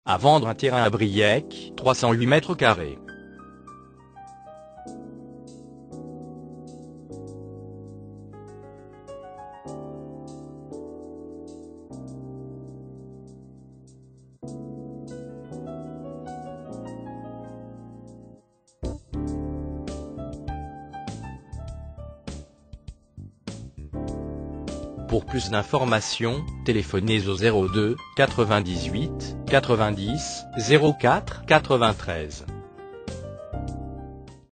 À vendre un terrain à Briec, 308 mètres carrés. Pour plus d'informations, téléphonez au 02 98 90 04 93.